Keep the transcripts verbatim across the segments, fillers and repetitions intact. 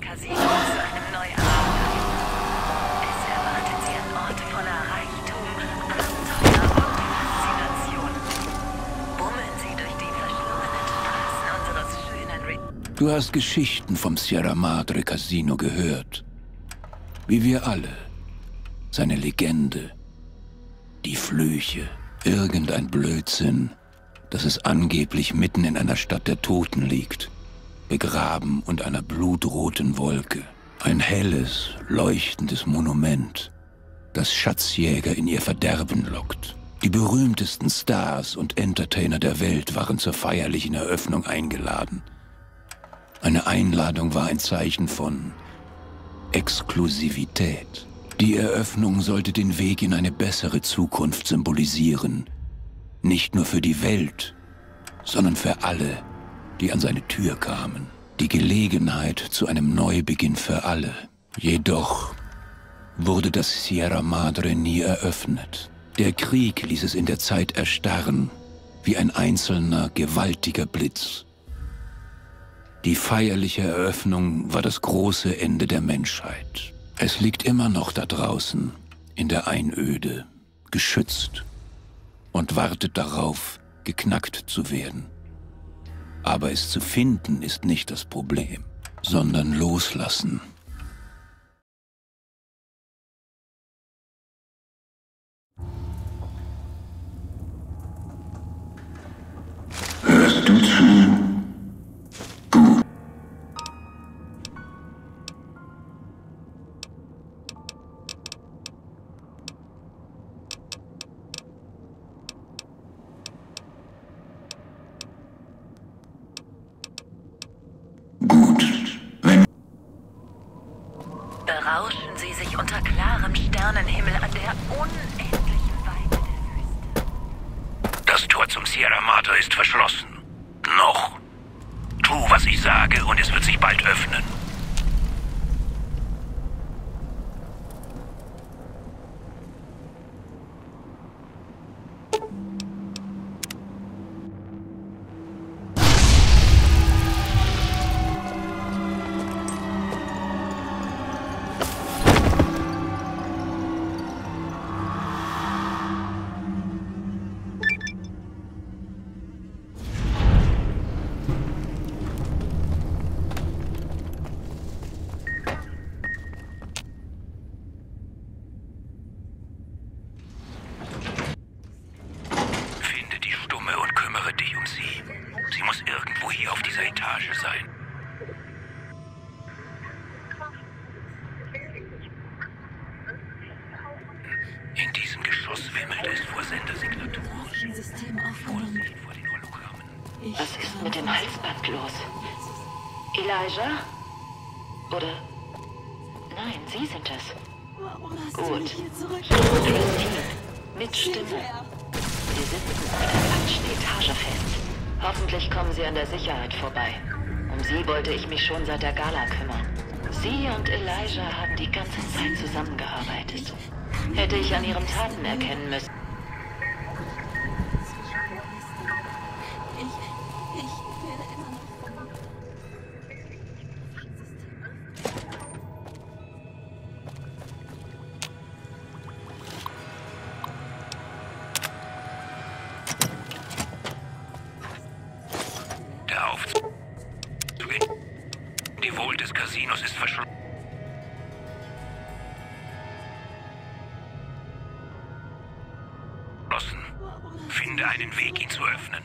Casino zu einem Neuanfang. Es erwartet sie ein Ort voller Reichtum, Abenteuer und Faszination. Bummeln sie durch die verschlungenen Straßen unseres schönen Re Du hast Geschichten vom Sierra Madre Casino gehört. Wie wir alle. Seine Legende. Die Flüche. Irgendein Blödsinn, dass es angeblich mitten in einer Stadt der Toten liegt. Begraben unter einer blutroten Wolke. Ein helles, leuchtendes Monument, das Schatzjäger in ihr Verderben lockt. Die berühmtesten Stars und Entertainer der Welt waren zur feierlichen Eröffnung eingeladen. Eine Einladung war ein Zeichen von Exklusivität. Die Eröffnung sollte den Weg in eine bessere Zukunft symbolisieren. Nicht nur für die Welt, sondern für alle, die an seine Tür kamen. Die Gelegenheit zu einem Neubeginn für alle. Jedoch wurde das Sierra Madre nie eröffnet. Der Krieg ließ es in der Zeit erstarren, wie ein einzelner, gewaltiger Blitz. Die feierliche Eröffnung war das große Ende der Menschheit. Es liegt immer noch da draußen, in der Einöde, geschützt und wartet darauf, geknackt zu werden. Aber es zu finden ist nicht das Problem, sondern loslassen. Hörst du zu? Gut. Gut. Wenn Berauschen sie sich unter klarem Sternenhimmel an der unendlichen Weite der Wüste. Das Tor zum Sierra Madre ist verschlossen. Noch. Tu, was ich sage, und es wird sich bald öffnen. Sie muss irgendwo hier auf dieser Etage sein. In diesem Geschoss wimmelt es vor Sendersignaturen. System aufgenommen. Vor den Hologrammen. Was ist mit dem Halsband los? Elijah? Oder... Nein, Sie sind es. Warum hast Gut. du mich hier zurück? Christine, mit Stimme. Sie sitzen auf der falschen Etage fest. Hoffentlich kommen Sie an der Sicherheit vorbei. Um Sie wollte ich mich schon seit der Gala kümmern. Sie und Elijah haben die ganze Zeit zusammengearbeitet. Hätte ich an Ihren Taten erkennen müssen. Ich, ich werde immer noch... Der Aufzug in die Wohl des Casinos ist verschlossen. Finde einen Weg, ihn zu öffnen.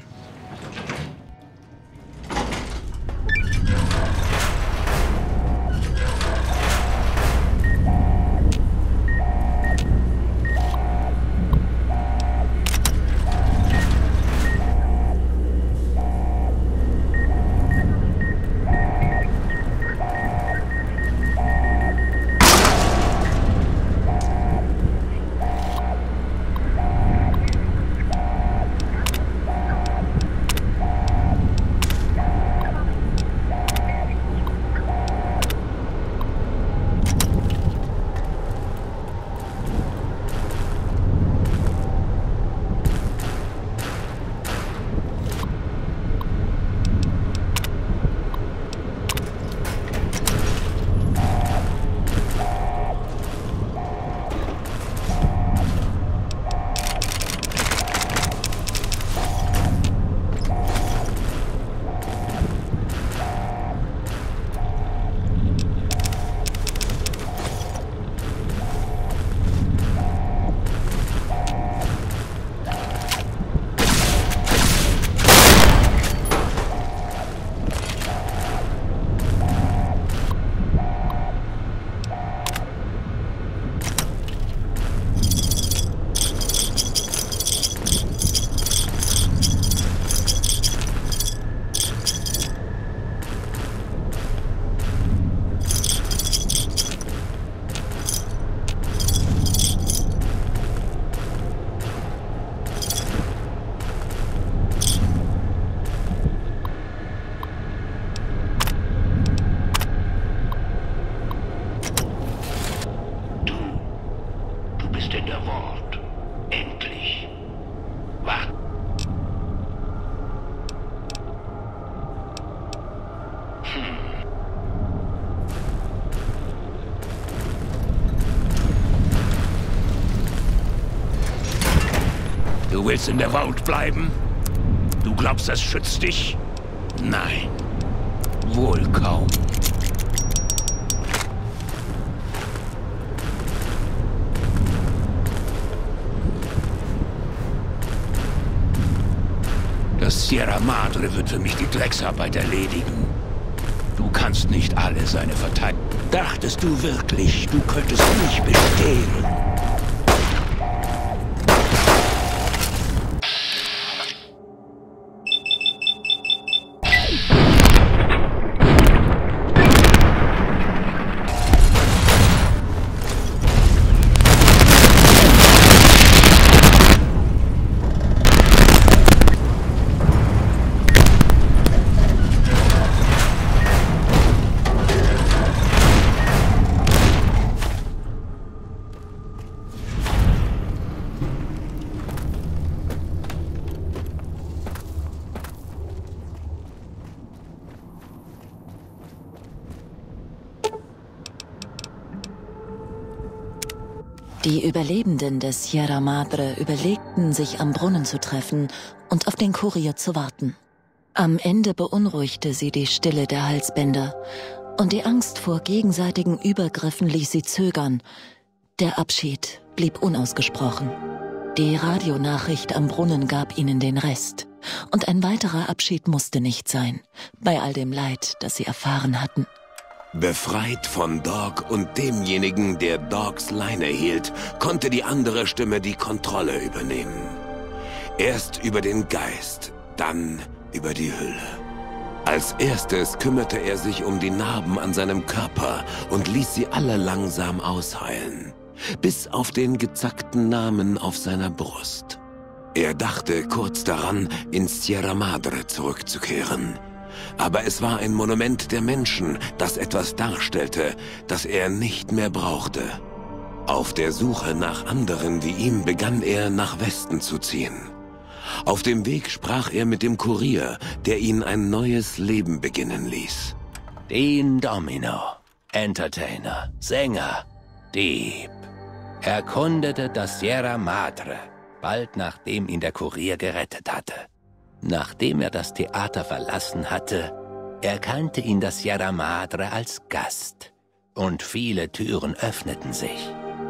Du willst in der Vault bleiben? Du glaubst, das schützt dich? Nein. Wohl kaum. Das Sierra Madre wird für mich die Drecksarbeit erledigen. Du kannst nicht alle seine Verteidigung. Dachtest du wirklich, du könntest mich bestehlen? Die Überlebenden des Sierra Madre überlegten, sich am Brunnen zu treffen und auf den Kurier zu warten. Am Ende beunruhigte sie die Stille der Halsbänder und die Angst vor gegenseitigen Übergriffen ließ sie zögern. Der Abschied blieb unausgesprochen. Die Radionachricht am Brunnen gab ihnen den Rest. Und ein weiterer Abschied musste nicht sein, bei all dem Leid, das sie erfahren hatten. Befreit von Dog und demjenigen, der Dogs Leine hielt, konnte die andere Stimme die Kontrolle übernehmen. Erst über den Geist, dann über die Hülle. Als erstes kümmerte er sich um die Narben an seinem Körper und ließ sie alle langsam ausheilen, bis auf den gezackten Namen auf seiner Brust. Er dachte kurz daran, ins Sierra Madre zurückzukehren. Aber es war ein Monument der Menschen, das etwas darstellte, das er nicht mehr brauchte. Auf der Suche nach anderen wie ihm begann er nach Westen zu ziehen. Auf dem Weg sprach er mit dem Kurier, der ihn ein neues Leben beginnen ließ. Dean Domino, Entertainer, Sänger, Dieb, erkundete das Sierra Madre, bald nachdem ihn der Kurier gerettet hatte. Nachdem er das Theater verlassen hatte, erkannte ihn das Sierra Madre als Gast und viele Türen öffneten sich.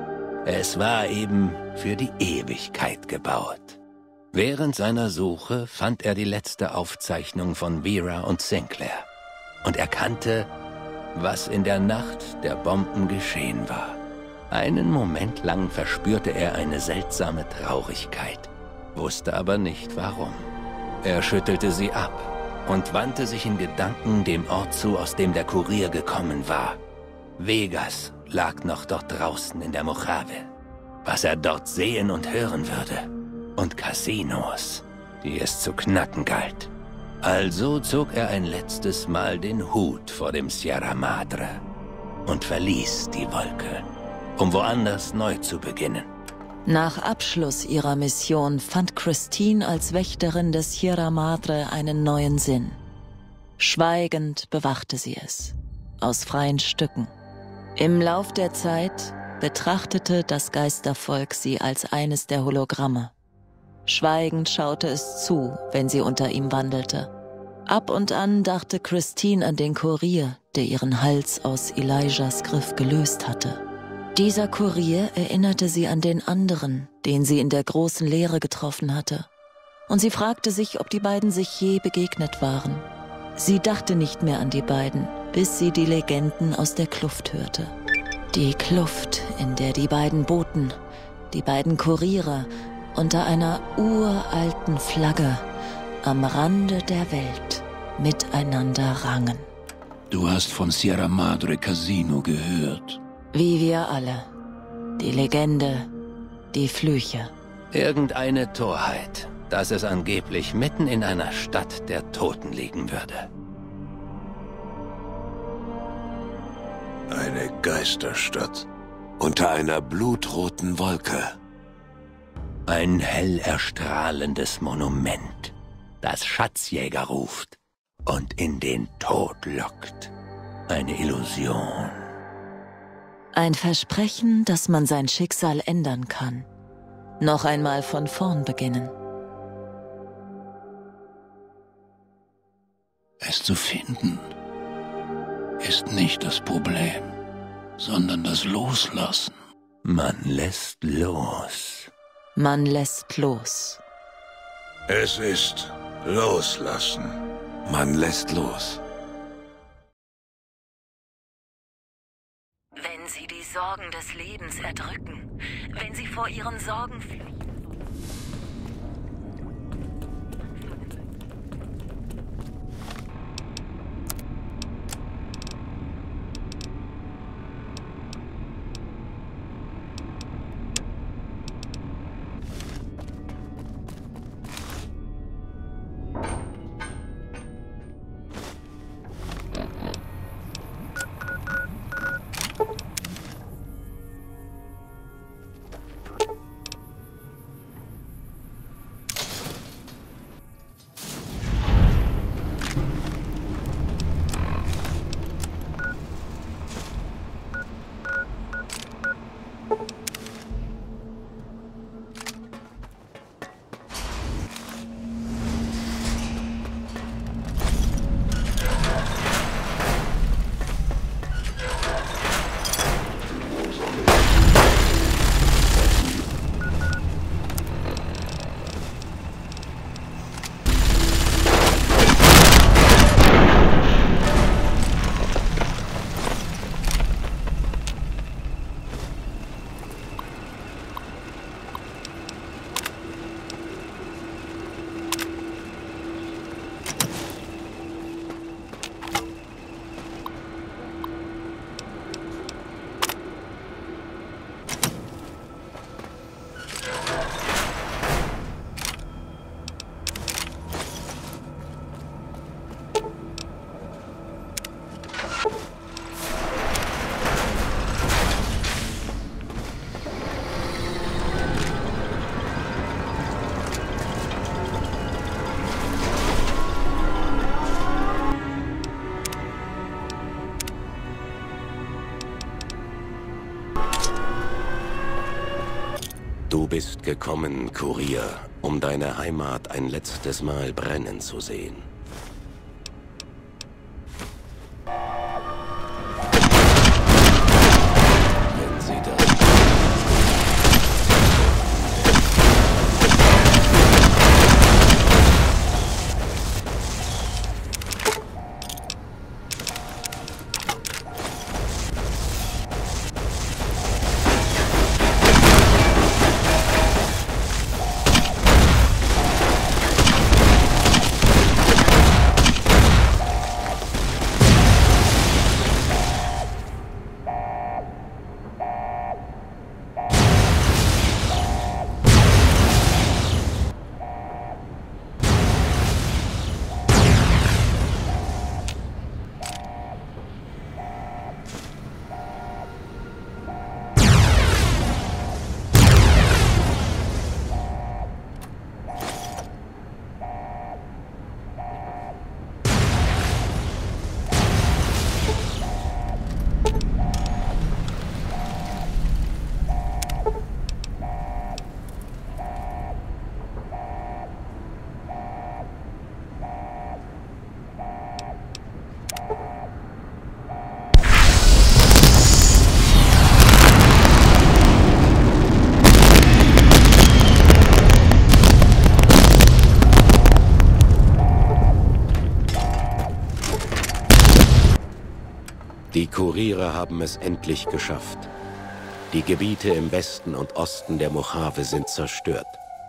Es war eben für die Ewigkeit gebaut. Während seiner Suche fand er die letzte Aufzeichnung von Vera und Sinclair und erkannte, was in der Nacht der Bomben geschehen war. Einen Moment lang verspürte er eine seltsame Traurigkeit, wusste aber nicht warum. Er schüttelte sie ab und wandte sich in Gedanken dem Ort zu, aus dem der Kurier gekommen war. Vegas lag noch dort draußen in der Mojave. Was er dort sehen und hören würde. Und Casinos, die es zu knacken galt. Also zog er ein letztes Mal den Hut vor dem Sierra Madre und verließ die Wolke, um woanders neu zu beginnen. Nach Abschluss ihrer Mission fand Christine als Wächterin des Sierra Madre einen neuen Sinn. Schweigend bewachte sie es, aus freien Stücken. Im Lauf der Zeit betrachtete das Geistervolk sie als eines der Hologramme. Schweigend schaute es zu, wenn sie unter ihm wandelte. Ab und an dachte Christine an den Kurier, der ihren Hals aus Elijahs Griff gelöst hatte. Dieser Kurier erinnerte sie an den anderen, den sie in der großen Leere getroffen hatte. Und sie fragte sich, ob die beiden sich je begegnet waren. Sie dachte nicht mehr an die beiden, bis sie die Legenden aus der Kluft hörte. Die Kluft, in der die beiden Boten, die beiden Kuriere, unter einer uralten Flagge am Rande der Welt miteinander rangen. Du hast von Sierra Madre Casino gehört. Wie wir alle. Die Legende, die Flüche. Irgendeine Torheit, dass es angeblich mitten in einer Stadt der Toten liegen würde. Eine Geisterstadt. Unter einer blutroten Wolke. Ein hell erstrahlendes Monument, das Schatzjäger ruft und in den Tod lockt. Eine Illusion. Ein Versprechen, dass man sein Schicksal ändern kann. Noch einmal von vorn beginnen. Es zu finden ist nicht das Problem, sondern das Loslassen. Man lässt los. Man lässt los. Es ist Loslassen. Man lässt los. Wenn sie die Sorgen des Lebens erdrücken, wenn sie vor ihren Sorgen fliehen. Du bist gekommen, Kurier, um deine Heimat ein letztes Mal brennen zu sehen. Wenn sie da... Die Kuriere haben es endlich geschafft. Die Gebiete im Westen und Osten der Mojave sind zerstört.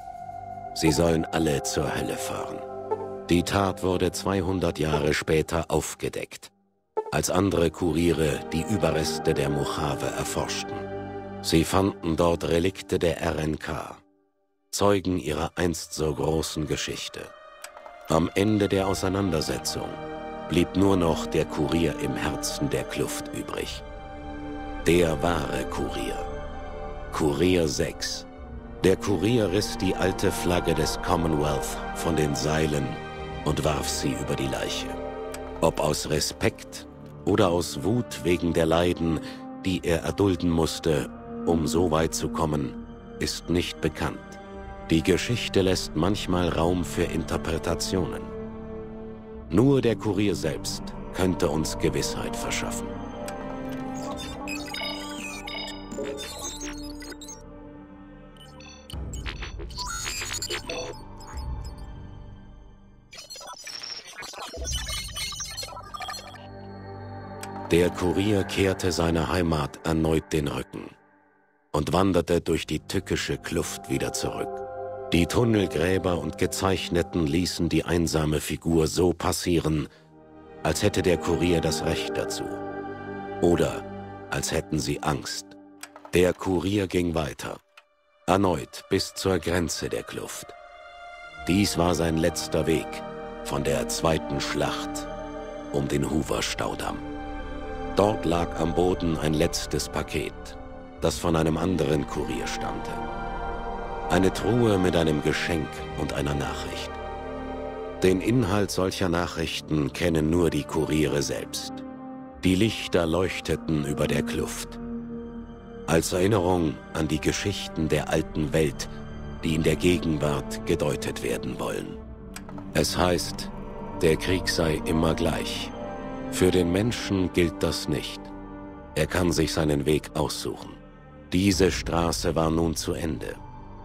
Sie sollen alle zur Hölle fahren. Die Tat wurde zweihundert Jahre später aufgedeckt, als andere Kuriere die Überreste der Mojave erforschten. Sie fanden dort Relikte der R N K, Zeugen ihrer einst so großen Geschichte. Am Ende der Auseinandersetzung blieb nur noch der Kurier im Herzen der Kluft übrig. Der wahre Kurier. Kurier sechs. Der Kurier riss die alte Flagge des Commonwealth von den Seilen und warf sie über die Leiche. Ob aus Respekt oder aus Wut wegen der Leiden, die er erdulden musste, um so weit zu kommen, ist nicht bekannt. Die Geschichte lässt manchmal Raum für Interpretationen. Nur der Kurier selbst könnte uns Gewissheit verschaffen. Der Kurier kehrte seiner Heimat erneut den Rücken und wanderte durch die tückische Kluft wieder zurück. Die Tunnelgräber und Gezeichneten ließen die einsame Figur so passieren, als hätte der Kurier das Recht dazu. Oder als hätten sie Angst. Der Kurier ging weiter, erneut bis zur Grenze der Kluft. Dies war sein letzter Weg von der zweiten Schlacht um den Hoover-Staudamm. Dort lag am Boden ein letztes Paket, das von einem anderen Kurier stammte. Eine Truhe mit einem Geschenk und einer Nachricht. Den Inhalt solcher Nachrichten kennen nur die Kuriere selbst. Die Lichter leuchteten über der Kluft. Als Erinnerung an die Geschichten der alten Welt, die in der Gegenwart gedeutet werden wollen. Es heißt, der Krieg sei immer gleich. Für den Menschen gilt das nicht. Er kann sich seinen Weg aussuchen. Diese Straße war nun zu Ende.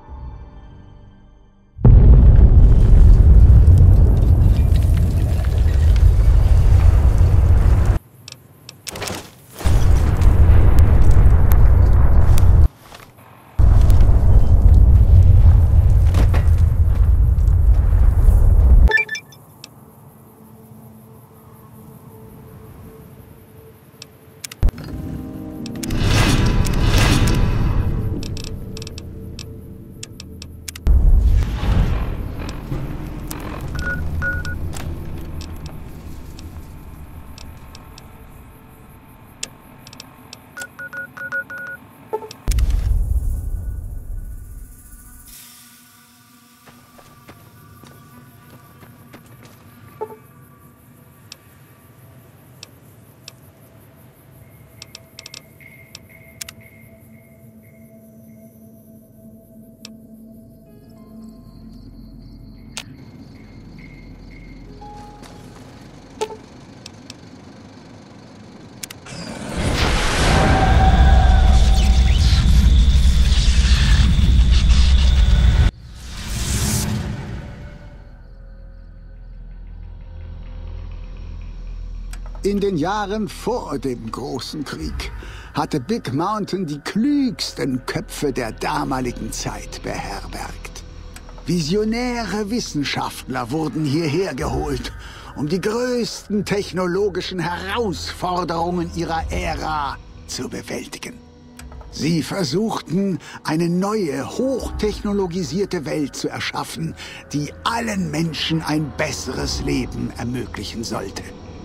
In den Jahren vor dem Großen Krieg hatte Big Mountain die klügsten Köpfe der damaligen Zeit beherbergt. Visionäre Wissenschaftler wurden hierher geholt, um die größten technologischen Herausforderungen ihrer Ära zu bewältigen. Sie versuchten, eine neue, hochtechnologisierte Welt zu erschaffen, die allen Menschen ein besseres Leben ermöglichen sollte.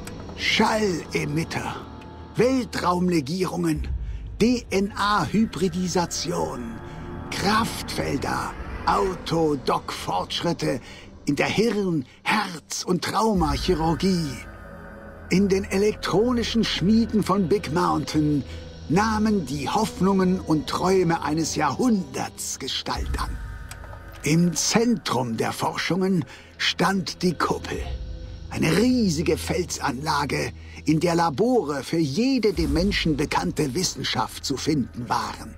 Schallemitter, Weltraumlegierungen, D N A-Hybridisation, Kraftfelder, Auto-Doc-Fortschritte in der Hirn-, Herz- und Traumachirurgie. In den elektronischen Schmieden von Big Mountain nahmen die Hoffnungen und Träume eines Jahrhunderts Gestalt an. Im Zentrum der Forschungen stand die Kuppel. Eine riesige Felsanlage, in der Labore für jede dem Menschen bekannte Wissenschaft zu finden waren.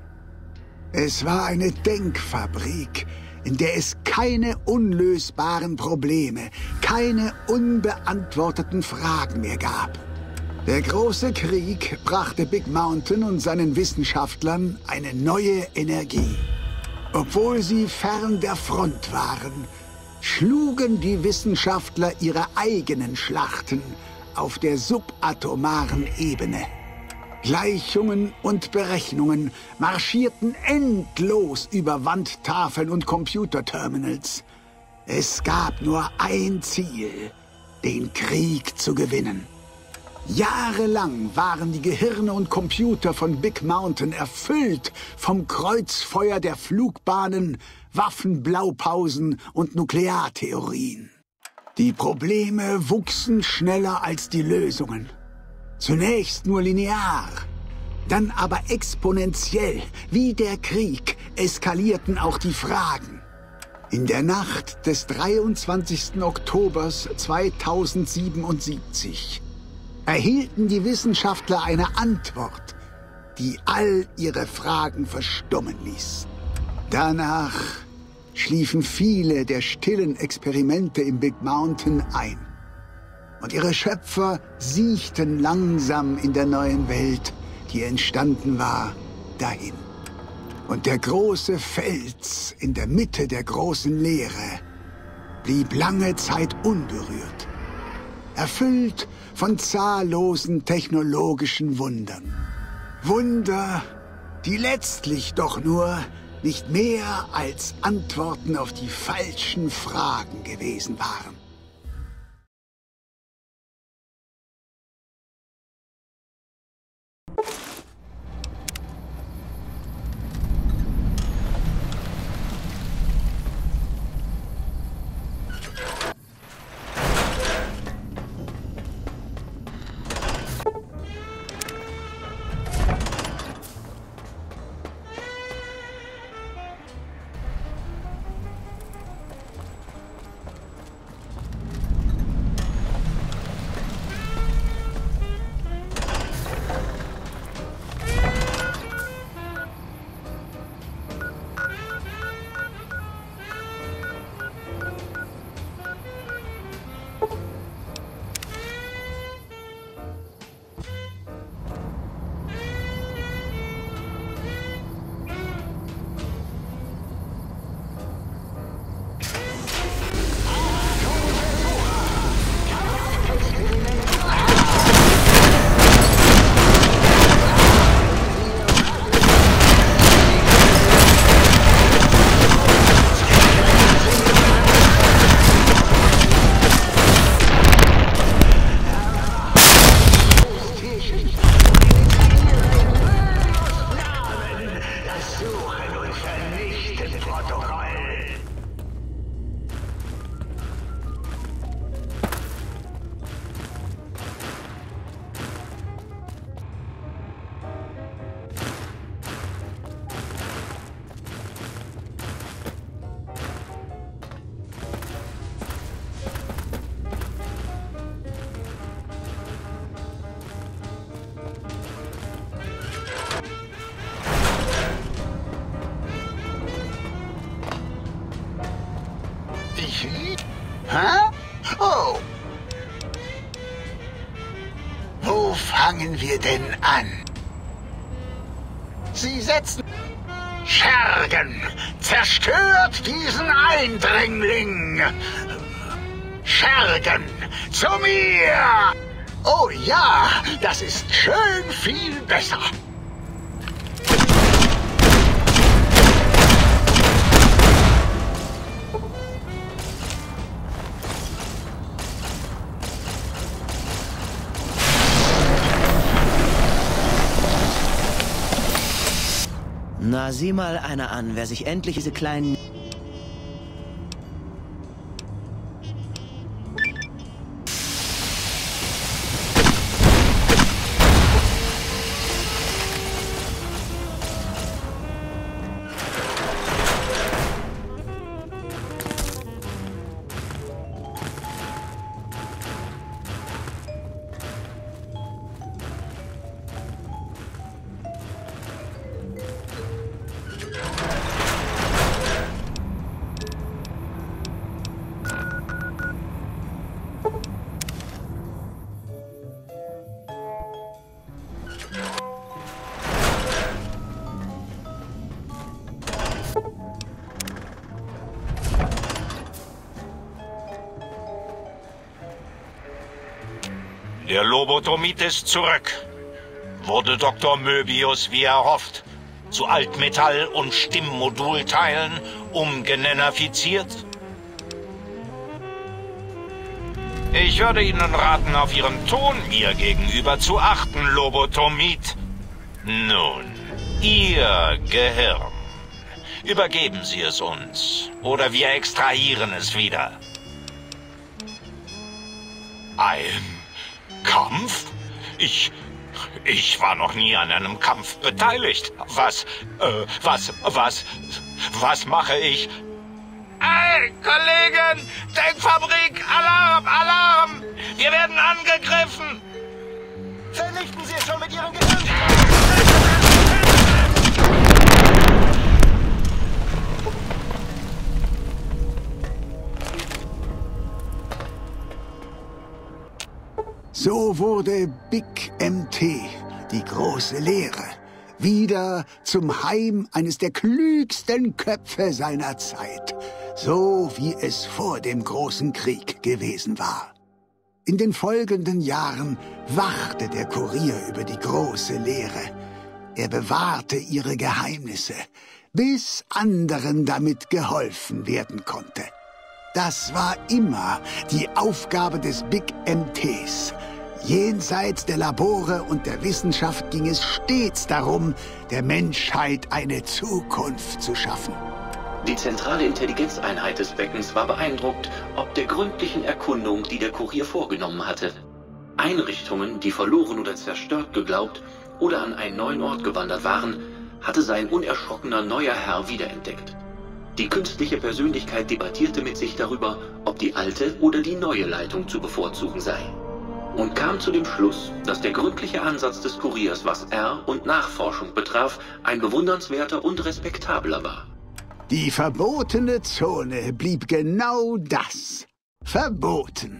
Es war eine Denkfabrik, in der es keine unlösbaren Probleme, keine unbeantworteten Fragen mehr gab. Der große Krieg brachte Big Mountain und seinen Wissenschaftlern eine neue Energie. Obwohl sie fern der Front waren, schlugen die Wissenschaftler ihre eigenen Schlachten auf der subatomaren Ebene. Gleichungen und Berechnungen marschierten endlos über Wandtafeln und Computerterminals. Es gab nur ein Ziel, den Krieg zu gewinnen. Jahrelang waren die Gehirne und Computer von Big Mountain erfüllt vom Kreuzfeuer der Flugbahnen, Waffenblaupausen und Nukleartheorien. Die Probleme wuchsen schneller als die Lösungen. Zunächst nur linear, Dann aber exponentiell, wie der Krieg, eskalierten auch die Fragen. In der Nacht des dreiundzwanzigsten Oktobers zweitausendsiebenundsiebzig erhielten die Wissenschaftler eine Antwort, die all ihre Fragen verstummen ließ. Danach schliefen viele der stillen Experimente im Big Mountain ein. Und ihre Schöpfer siechten langsam in der neuen Welt, die entstanden war, dahin. Und der große Fels in der Mitte der großen Leere blieb lange Zeit unberührt, erfüllt von zahllosen technologischen Wundern. Wunder, die letztlich doch nur nicht mehr als Antworten auf die falschen Fragen gewesen waren. Hä? Oh. Wo fangen wir denn an? Sie setzen... Schergen! Zerstört diesen Eindringling! Schergen! Zu mir! Oh ja, das ist schön viel besser. Na, sieh mal einer an, wer sich endlich diese kleinen... Der Lobotomid ist zurück. Wurde Doktor Möbius, wie erhofft, zu Altmetall- und Stimmmodulteilen umgenennerfiziert? Ich würde Ihnen raten, auf Ihren Ton mir gegenüber zu achten, Lobotomid. Nun, Ihr Gehirn. Übergeben Sie es uns, oder wir extrahieren es wieder. Ein Kampf? Ich... Ich war noch nie an einem Kampf beteiligt. Was, äh, was, was, was mache ich? Hey, Kollegen! Denkfabrik! Alarm! Alarm! Wir werden angegriffen! Vernichten Sie es schon mit Ihren Gehirn! So wurde Big M T, die große Lehre, wieder zum Heim eines der klügsten Köpfe seiner Zeit, so wie es vor dem großen Krieg gewesen war. In den folgenden Jahren wachte der Kurier über die große Lehre. Er bewahrte ihre Geheimnisse, bis anderen damit geholfen werden konnte. Das war immer die Aufgabe des Big M Ts. Jenseits der Labore und der Wissenschaft ging es stets darum, der Menschheit eine Zukunft zu schaffen. Die zentrale Intelligenzeinheit des Beckens war beeindruckt, ob der gründlichen Erkundung, die der Kurier vorgenommen hatte. Einrichtungen, die verloren oder zerstört geglaubt oder an einen neuen Ort gewandert waren, hatte sein unerschrockener neuer Herr wiederentdeckt. Die künstliche Persönlichkeit debattierte mit sich darüber, ob die alte oder die neue Leitung zu bevorzugen sei. Und kam zu dem Schluss, dass der gründliche Ansatz des Kuriers, was Er- und Nachforschung betraf, ein bewundernswerter und respektabler war. Die verbotene Zone blieb genau das. Verboten.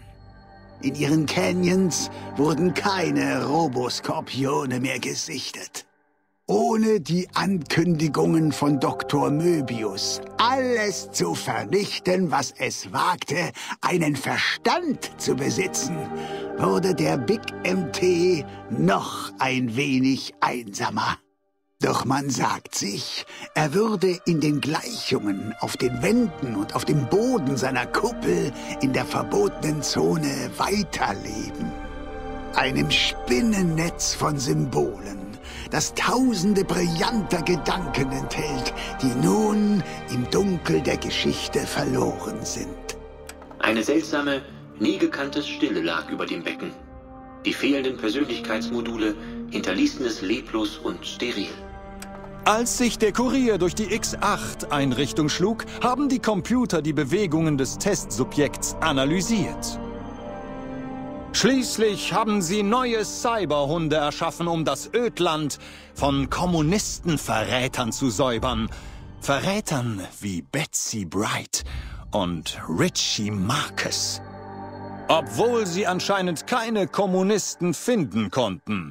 In ihren Canyons wurden keine Roboskorpione mehr gesichtet. Ohne die Ankündigungen von Doktor Möbius, alles zu vernichten, was es wagte, einen Verstand zu besitzen, wurde der Big M T noch ein wenig einsamer. Doch man sagt sich, er würde in den Gleichungen auf den Wänden und auf dem Boden seiner Kuppel in der verbotenen Zone weiterleben. Einem Spinnennetz von Symbolen, das tausende brillanter Gedanken enthält, die nun im Dunkel der Geschichte verloren sind. Eine seltsame, nie gekannte Stille lag über dem Becken. Die fehlenden Persönlichkeitsmodule hinterließen es leblos und steril. Als sich der Kurier durch die X acht Einrichtung schlug, haben die Computer die Bewegungen des Testsubjekts analysiert. Schließlich haben sie neue Cyberhunde erschaffen, um das Ödland von Kommunistenverrätern zu säubern. Verrätern wie Betsy Bright und Richie Marcus. Obwohl sie anscheinend keine Kommunisten finden konnten.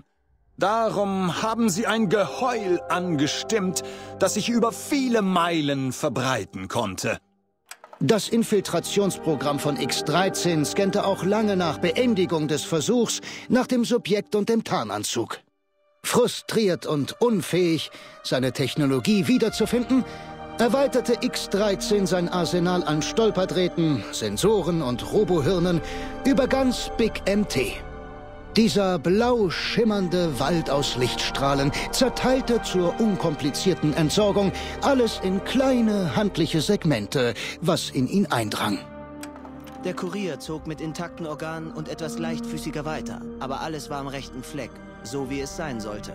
Darum haben sie ein Geheul angestimmt, das sich über viele Meilen verbreiten konnte. Das Infiltrationsprogramm von X dreizehn scannte auch lange nach Beendigung des Versuchs nach dem Subjekt und dem Tarnanzug. Frustriert und unfähig, seine Technologie wiederzufinden, erweiterte X dreizehn sein Arsenal an Stolperdrähten, Sensoren und Robohirnen über ganz Big M T. Dieser blau schimmernde Wald aus Lichtstrahlen zerteilte zur unkomplizierten Entsorgung alles in kleine, handliche Segmente, was in ihn eindrang. Der Kurier zog mit intakten Organen und etwas leichtfüßiger weiter, aber alles war am rechten Fleck, so wie es sein sollte.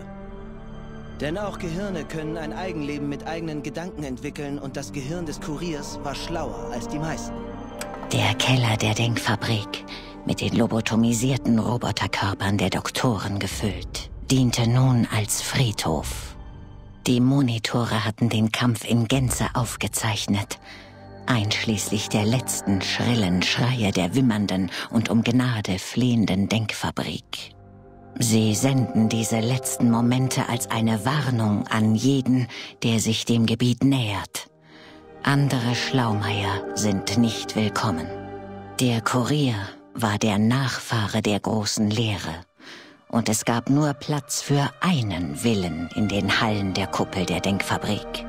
Denn auch Gehirne können ein Eigenleben mit eigenen Gedanken entwickeln und das Gehirn des Kuriers war schlauer als die meisten. Der Keller der Denkfabrik, mit den lobotomisierten Roboterkörpern der Doktoren gefüllt, diente nun als Friedhof. Die Monitore hatten den Kampf in Gänze aufgezeichnet, einschließlich der letzten schrillen Schreie der wimmernden und um Gnade flehenden Denkfabrik. Sie senden diese letzten Momente als eine Warnung an jeden, der sich dem Gebiet nähert. Andere Schlaumeier sind nicht willkommen. Der Kurier war der Nachfahre der großen Lehre, und es gab nur Platz für einen Willen in den Hallen der Kuppel der Denkfabrik.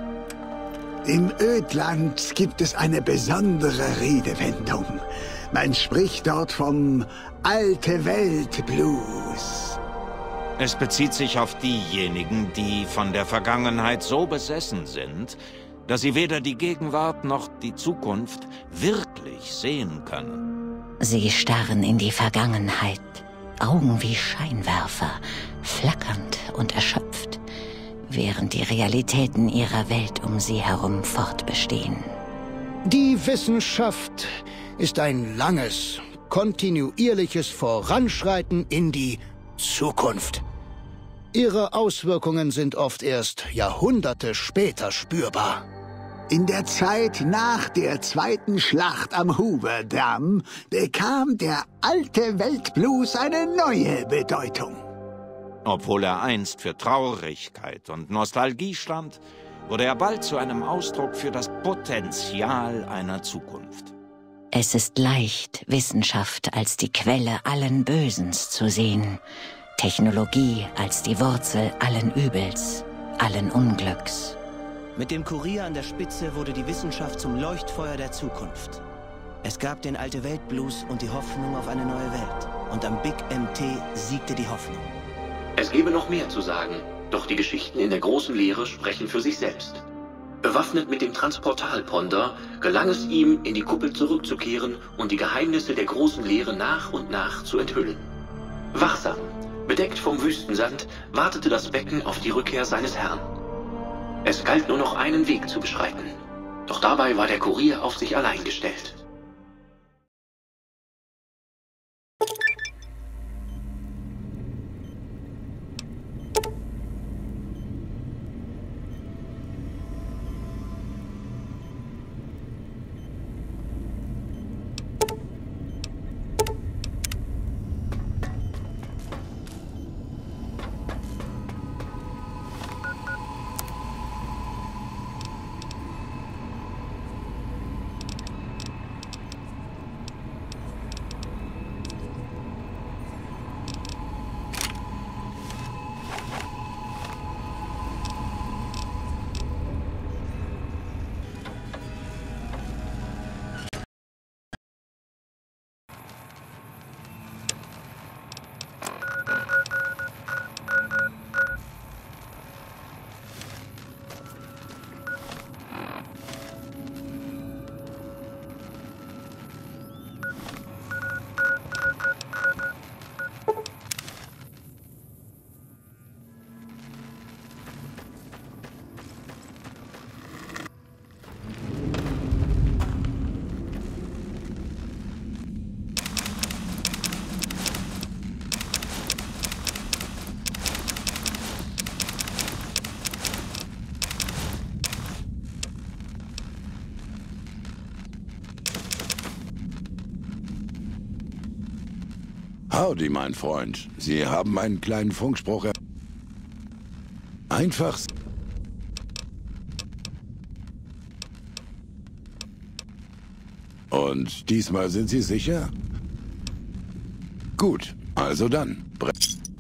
Im Ödland gibt es eine besondere Redewendung. Man spricht dort vom Alte Welt Blues. Es bezieht sich auf diejenigen, die von der Vergangenheit so besessen sind, dass sie weder die Gegenwart noch die Zukunft wirklich sehen können. Sie starren in die Vergangenheit, Augen wie Scheinwerfer, flackernd und erschöpft, während die Realitäten ihrer Welt um sie herum fortbestehen. Die Wissenschaft ist ein langes, kontinuierliches Voranschreiten in die Zukunft. Ihre Auswirkungen sind oft erst Jahrhunderte später spürbar. In der Zeit nach der zweiten Schlacht am Hoover-Damm bekam der alte Weltblues eine neue Bedeutung. Obwohl er einst für Traurigkeit und Nostalgie stand, wurde er bald zu einem Ausdruck für das Potenzial einer Zukunft. Es ist leicht, Wissenschaft als die Quelle allen Bösens zu sehen, Technologie als die Wurzel allen Übels, allen Unglücks. Mit dem Kurier an der Spitze wurde die Wissenschaft zum Leuchtfeuer der Zukunft. Es gab den alte Weltblues und die Hoffnung auf eine neue Welt. Und am Big M T siegte die Hoffnung. Es gäbe noch mehr zu sagen, doch die Geschichten in der großen Lehre sprechen für sich selbst. Bewaffnet mit dem Transportalponder gelang es ihm, in die Kuppel zurückzukehren und die Geheimnisse der großen Lehre nach und nach zu enthüllen. Wachsam, bedeckt vom Wüstensand, wartete das Becken auf die Rückkehr seines Herrn. Es galt nur noch einen Weg zu beschreiten, doch dabei war der Kurier auf sich allein gestellt. Howdy, mein Freund. Sie haben einen kleinen Funkspruch er... Einfach... Und diesmal sind Sie sicher? Gut, also dann. Bre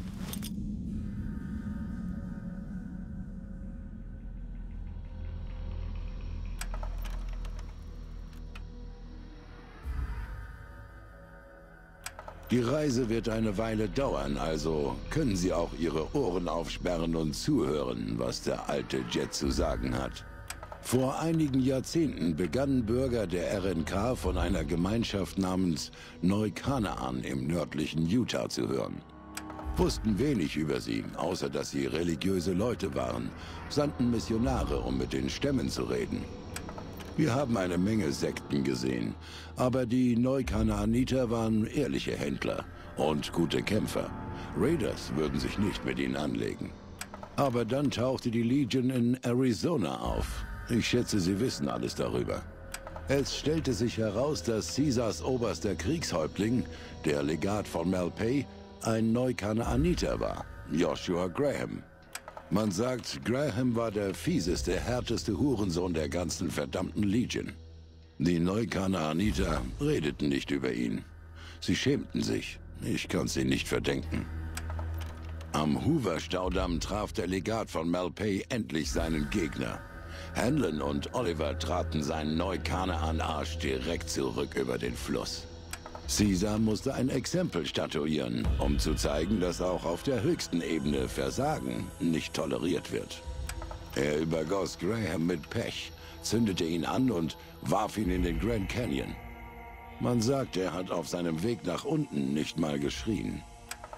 Die Reise wird eine Weile dauern, also können Sie auch Ihre Ohren aufsperren und zuhören, was der alte Jet zu sagen hat. Vor einigen Jahrzehnten begannen Bürger der R N K von einer Gemeinschaft namens Neu-Kanaan im nördlichen Utah zu hören. Wussten wenig über sie, außer dass sie religiöse Leute waren, sandten Missionare, um mit den Stämmen zu reden. Wir haben eine Menge Sekten gesehen, aber die Neukanaaniter waren ehrliche Händler und gute Kämpfer. Raiders würden sich nicht mit ihnen anlegen. Aber dann tauchte die Legion in Arizona auf. Ich schätze, Sie wissen alles darüber. Es stellte sich heraus, dass Caesars oberster Kriegshäuptling, der Legat von Malpay, ein Neukanaaniter war, Joshua Graham. Man sagt, Graham war der fieseste, härteste Hurensohn der ganzen verdammten Legion. Die Neukanaaniter redeten nicht über ihn. Sie schämten sich. Ich kann sie nicht verdenken. Am Hoover-Staudamm traf der Legat von Malpay endlich seinen Gegner. Hanlon und Oliver traten seinen Neukanaan-Arsch direkt zurück über den Fluss. Caesar musste ein Exempel statuieren, um zu zeigen, dass auch auf der höchsten Ebene Versagen nicht toleriert wird. Er übergoss Graham mit Pech, zündete ihn an und warf ihn in den Grand Canyon. Man sagt, er hat auf seinem Weg nach unten nicht mal geschrien.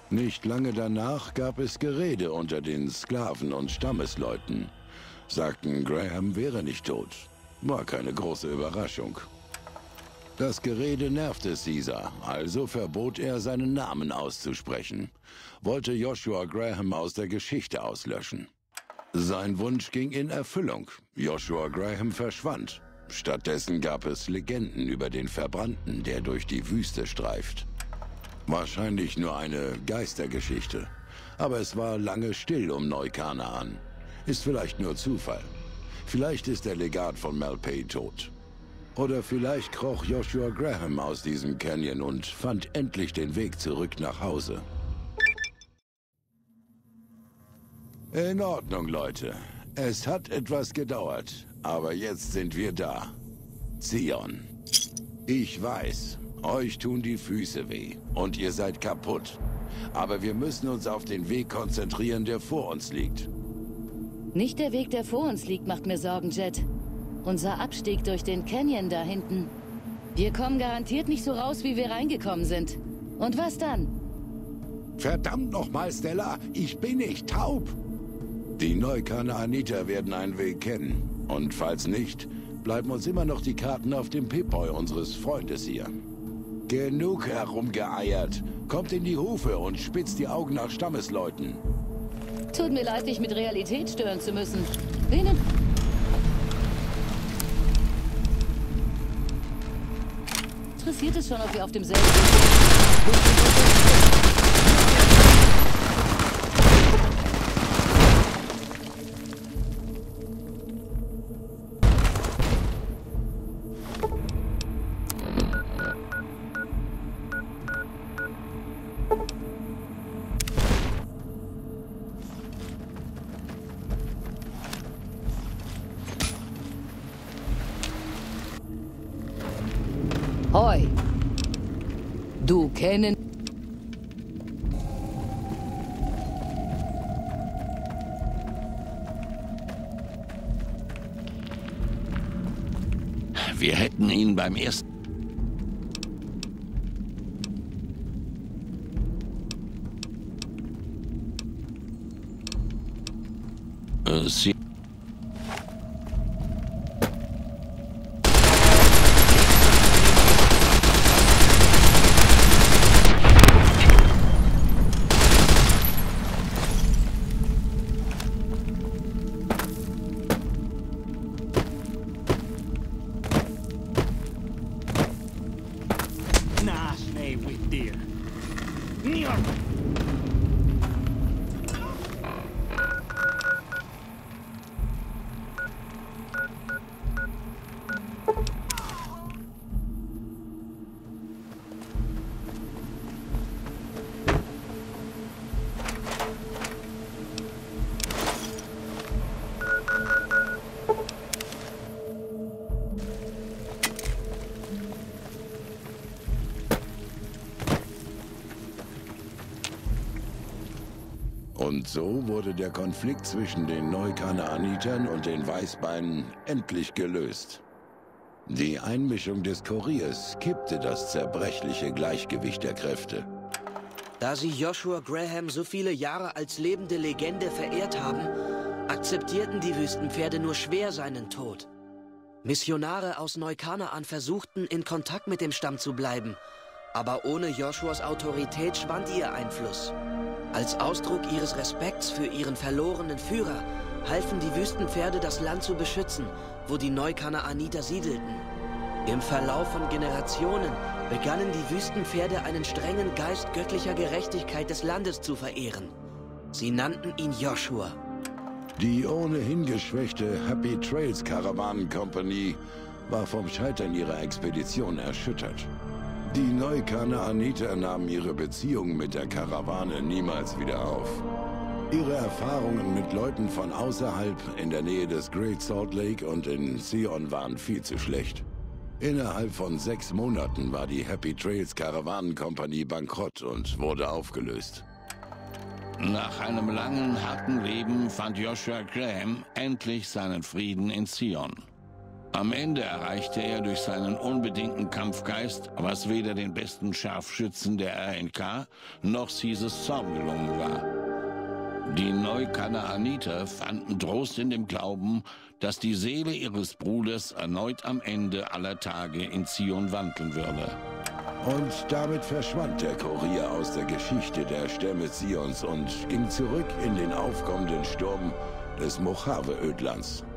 Nicht lange danach gab es Gerede unter den Sklaven und Stammesleuten. Sagten, Graham wäre nicht tot. War keine große Überraschung. Das Gerede nervte Caesar, also verbot er, seinen Namen auszusprechen. Wollte Joshua Graham aus der Geschichte auslöschen. Sein Wunsch ging in Erfüllung. Joshua Graham verschwand. Stattdessen gab es Legenden über den Verbrannten, der durch die Wüste streift. Wahrscheinlich nur eine Geistergeschichte. Aber es war lange still um Neukanaan. Ist vielleicht nur Zufall. Vielleicht ist der Legat von Malpay tot. Oder vielleicht kroch Joshua Graham aus diesem Canyon und fand endlich den Weg zurück nach Hause. In Ordnung, Leute. Es hat etwas gedauert, aber jetzt sind wir da. Zion. Ich weiß, euch tun die Füße weh und ihr seid kaputt. Aber wir müssen uns auf den Weg konzentrieren, der vor uns liegt. Nicht der Weg, der vor uns liegt, macht mir Sorgen, Jet. Unser Abstieg durch den Canyon da hinten. Wir kommen garantiert nicht so raus, wie wir reingekommen sind. Und was dann? Verdammt nochmal, Stella, ich bin nicht taub. Die Neukanaaniter werden einen Weg kennen. Und falls nicht, bleiben uns immer noch die Karten auf dem Pip-Boy unseres Freundes hier. Genug herumgeeiert. Kommt in die Hufe und spitzt die Augen nach Stammesleuten. Tut mir leid, dich mit Realität stören zu müssen. Wen... Interessiert es schon, ob wir auf demselben Weg sind? Hoi. Du kennen... Wir hätten ihn beim ersten... Äh, Sie... Und so wurde der Konflikt zwischen den Neukanaanitern und den Weißbeinen endlich gelöst. Die Einmischung des Kuriers kippte das zerbrechliche Gleichgewicht der Kräfte. Da sie Joshua Graham so viele Jahre als lebende Legende verehrt haben, akzeptierten die Wüstenpferde nur schwer seinen Tod. Missionare aus Neukanaan versuchten, in Kontakt mit dem Stamm zu bleiben, aber ohne Joshuas Autorität schwand ihr Einfluss. Als Ausdruck ihres Respekts für ihren verlorenen Führer halfen die Wüstenpferde, das Land zu beschützen, wo die Neukanaaniter siedelten. Im Verlauf von Generationen begannen die Wüstenpferde einen strengen Geist göttlicher Gerechtigkeit des Landes zu verehren. Sie nannten ihn Joshua. Die ohnehin geschwächte Happy Trails Karawanen Company war vom Scheitern ihrer Expedition erschüttert. Die Neukanaaniter nahmen ihre Beziehung mit der Karawane niemals wieder auf. Ihre Erfahrungen mit Leuten von außerhalb, in der Nähe des Great Salt Lake und in Zion waren viel zu schlecht. Innerhalb von sechs Monaten war die Happy Trails Karawanen Company bankrott und wurde aufgelöst. Nach einem langen, harten Leben fand Joshua Graham endlich seinen Frieden in Zion. Am Ende erreichte er durch seinen unbedingten Kampfgeist, was weder den besten Scharfschützen der R N K noch Caesars Zorn gelungen war. Die Neukanaaniter fanden Trost in dem Glauben, dass die Seele ihres Bruders erneut am Ende aller Tage in Zion wandeln würde. Und damit verschwand der Kurier aus der Geschichte der Stämme Zions und ging zurück in den aufkommenden Sturm des Mojave-Ödlands.